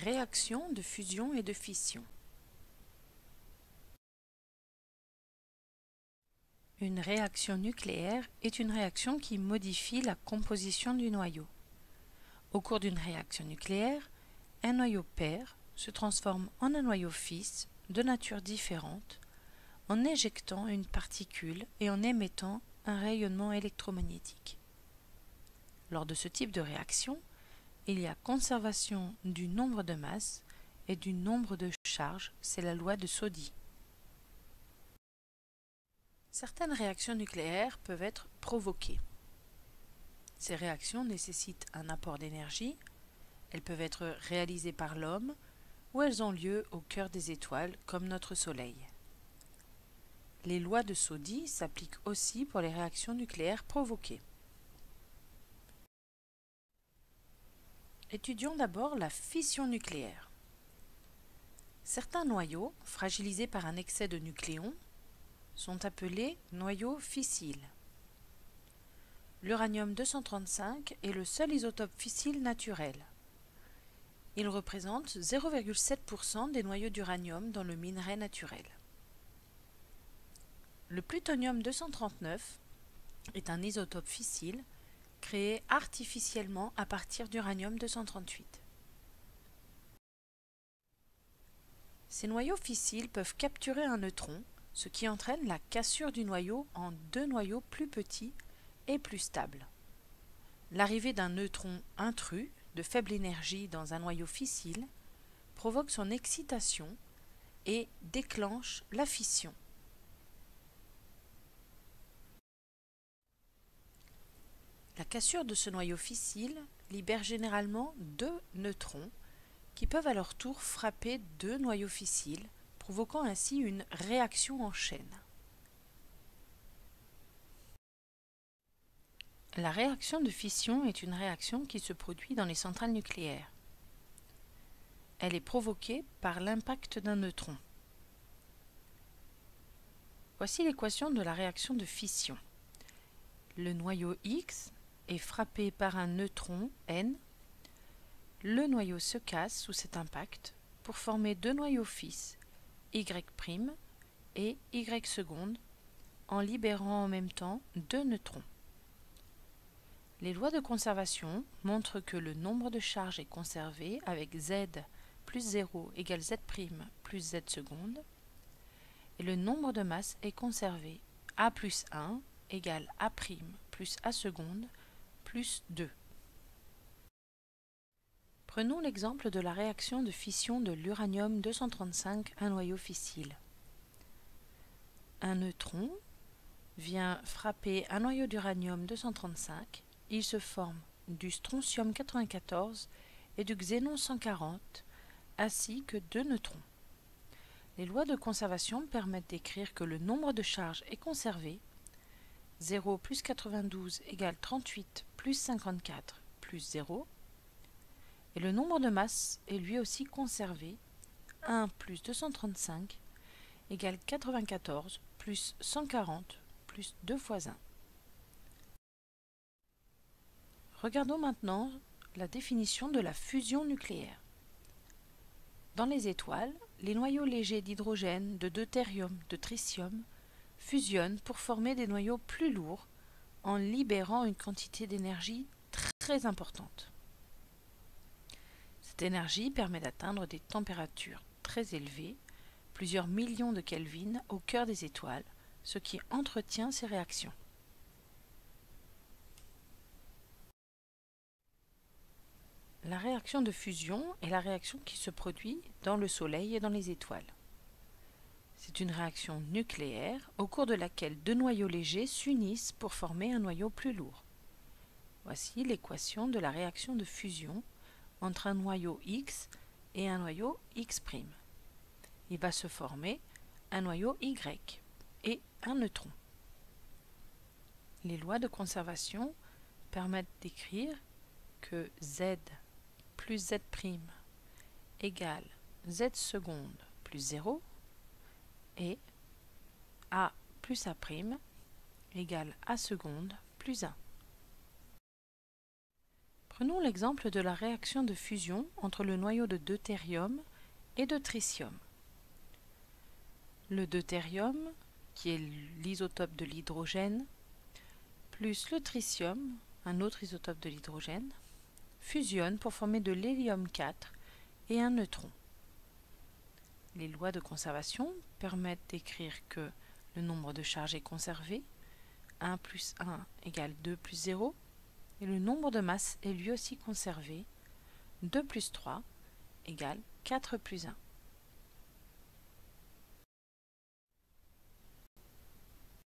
Réaction de fusion et de fission. Une réaction nucléaire est une réaction qui modifie la composition du noyau. Au cours d'une réaction nucléaire, un noyau pair se transforme en un noyau fils de nature différente en éjectant une particule et en émettant un rayonnement électromagnétique. Lors de ce type de réaction, il y a conservation du nombre de masses et du nombre de charges, c'est la loi de Soddy. Certaines réactions nucléaires peuvent être provoquées. Ces réactions nécessitent un apport d'énergie, elles peuvent être réalisées par l'homme ou elles ont lieu au cœur des étoiles comme notre Soleil. Les lois de Soddy s'appliquent aussi pour les réactions nucléaires provoquées. Étudions d'abord la fission nucléaire. Certains noyaux, fragilisés par un excès de nucléons, sont appelés noyaux fissiles. L'uranium-235 est le seul isotope fissile naturel. Il représente 0,7% des noyaux d'uranium dans le minerai naturel. Le plutonium-239 est un isotope fissile créé artificiellement à partir d'uranium-238. Ces noyaux fissiles peuvent capturer un neutron, ce qui entraîne la cassure du noyau en deux noyaux plus petits et plus stables. L'arrivée d'un neutron intrus de faible énergie dans un noyau fissile provoque son excitation et déclenche la fission. La cassure de ce noyau fissile libère généralement deux neutrons qui peuvent à leur tour frapper deux noyaux fissiles, provoquant ainsi une réaction en chaîne. La réaction de fission est une réaction qui se produit dans les centrales nucléaires. Elle est provoquée par l'impact d'un neutron. Voici l'équation de la réaction de fission. Le noyau X est frappé par un neutron N. Le noyau se casse sous cet impact pour former deux noyaux fils, Y' et Y seconde, en libérant en même temps deux neutrons. Les lois de conservation montrent que le nombre de charges est conservé avec Z plus 0 égale Z' plus Z seconde, et le nombre de masses est conservé A plus 1 égale A' plus A seconde plus 2. Prenons l'exemple de la réaction de fission de l'uranium-235, un noyau fissile. Un neutron vient frapper un noyau d'uranium-235, il se forme du strontium-94 et du xénon-140, ainsi que deux neutrons. Les lois de conservation permettent d'écrire que le nombre de charges est conservé, 0 plus 92 égale 38 plus 54 plus 0, et le nombre de masses est lui aussi conservé, 1 plus 235 égale 94 plus 140 plus 2 fois 1. Regardons maintenant la définition de la fusion nucléaire. Dans les étoiles, les noyaux légers d'hydrogène, de deutérium, de tritium fusionnent pour former des noyaux plus lourds en libérant une quantité d'énergie très importante. Cette énergie permet d'atteindre des températures très élevées, plusieurs millions de Kelvin au cœur des étoiles, ce qui entretient ces réactions. La réaction de fusion est la réaction qui se produit dans le Soleil et dans les étoiles. C'est une réaction nucléaire au cours de laquelle deux noyaux légers s'unissent pour former un noyau plus lourd. Voici l'équation de la réaction de fusion entre un noyau X et un noyau X'. Il va se former un noyau Y et un neutron. Les lois de conservation permettent d'écrire que Z plus Z' égale Z seconde plus 0 et A plus A' égale A seconde plus 1. Prenons l'exemple de la réaction de fusion entre le noyau de deutérium et de tritium. Le deutérium, qui est l'isotope de l'hydrogène, plus le tritium, un autre isotope de l'hydrogène, fusionnent pour former de l'hélium 4 et un neutron. Les lois de conservation permettent d'écrire que le nombre de charges est conservé, 1 plus 1 égale 2 plus 0, et le nombre de masses est lui aussi conservé, 2 plus 3 égale 4 plus 1.